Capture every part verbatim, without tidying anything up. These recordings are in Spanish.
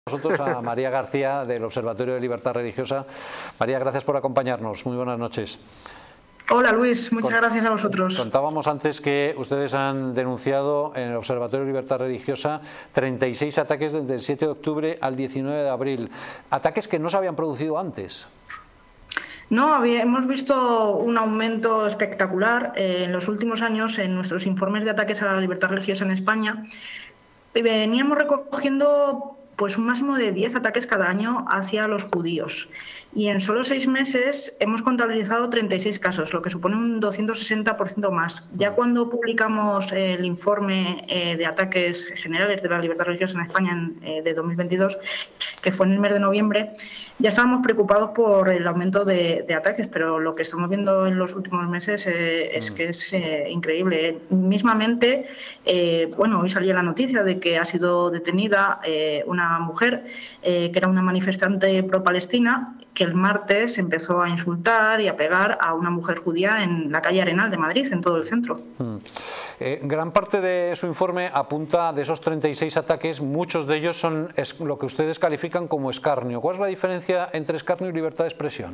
Nosotros a María García del Observatorio de Libertad Religiosa. María, gracias por acompañarnos. Muy buenas noches. Hola Luis, muchas Con, gracias a vosotros. Contábamos antes que ustedes han denunciado en el Observatorio de Libertad Religiosa treinta y seis ataques desde el siete de octubre al diecinueve de abril. Ataques que no se habían producido antes. No, había, hemos visto un aumento espectacular eh, en los últimos años en nuestros informes de ataques a la libertad religiosa en España. Veníamos recogiendo pues un máximo de diez ataques cada año hacia los judíos. Y en solo seis meses hemos contabilizado treinta y seis casos, lo que supone un doscientos sesenta por ciento más. Ya cuando publicamos el informe eh, de ataques generales de la libertad religiosa en España en, eh, de dos mil veintidós, que fue en el mes de noviembre, ya estábamos preocupados por el aumento de, de ataques, pero lo que estamos viendo en los últimos meses eh, es que es eh, increíble. Mismamente, eh, bueno, hoy salía la noticia de que ha sido detenida eh, una mujer eh, que era una manifestante pro-palestina, que el martes empezó a insultar y a pegar a una mujer judía en la calle Arenal de Madrid, en todo el centro. Hmm. Eh, gran parte de su informe apunta de esos treinta y seis ataques, muchos de ellos son es, lo que ustedes califican como escarnio. ¿Cuál es la diferencia entre escarnio y libertad de expresión?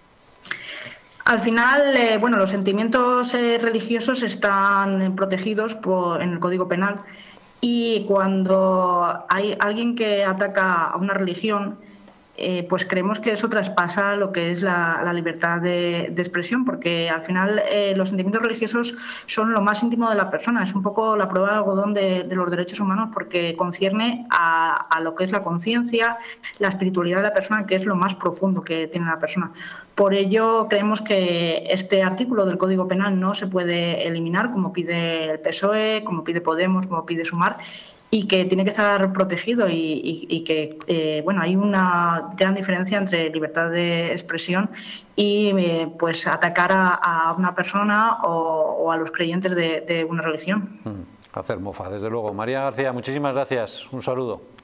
Al final, eh, bueno, los sentimientos eh, religiosos están protegidos por, en el Código Penal, y cuando hay alguien que ataca a una religión, Eh, pues creemos que eso traspasa lo que es la, la libertad de, de expresión, porque al final eh, los sentimientos religiosos son lo más íntimo de la persona, es un poco la prueba de algodón de, de los derechos humanos, porque concierne a, a lo que es la conciencia, la espiritualidad de la persona, que es lo más profundo que tiene la persona. Por ello creemos que este artículo del Código Penal no se puede eliminar, como pide el P S O E, como pide Podemos, como pide Sumar, y que tiene que estar protegido, y, y, y que eh, bueno, hay una gran diferencia entre libertad de expresión y eh, pues atacar a, a una persona o, o a los creyentes de, de una religión. Hmm. Hacer mofa, desde luego. María García, muchísimas gracias. Un saludo.